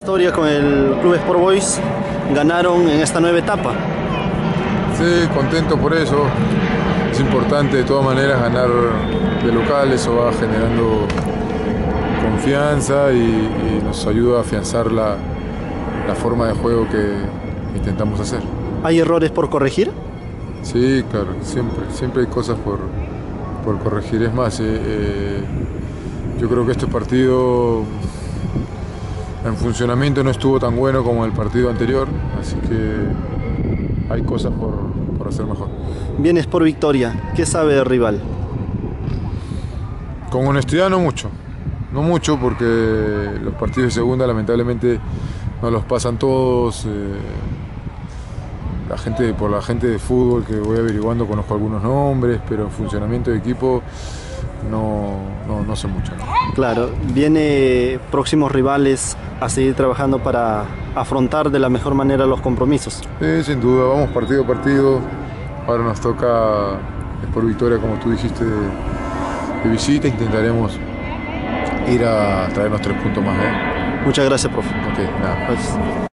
Historia con el Club Sport Boys, ganaron en esta nueva etapa. Sí, contento por eso. Es importante de todas maneras ganar de local, eso va generando confianza y nos ayuda a afianzar la forma de juego que intentamos hacer. ¿Hay errores por corregir? Sí, claro, siempre hay cosas por corregir. Es más, yo creo que este partido en funcionamiento no estuvo tan bueno como el partido anterior, así que hay cosas por hacer mejor. Vienes por victoria, ¿qué sabe del rival? Con honestidad no mucho porque los partidos de segunda lamentablemente no los pasan todos. Por la gente de fútbol que voy averiguando conozco algunos nombres, pero en funcionamiento de equipo no sé mucho. Claro, viene próximos rivales a seguir trabajando para afrontar de la mejor manera los compromisos. Sí, sin duda, vamos partido a partido. Ahora nos toca por victoria, como tú dijiste, de visita. Intentaremos ir a traernos 3 puntos más. Muchas gracias, profe. Ok, nada. Gracias.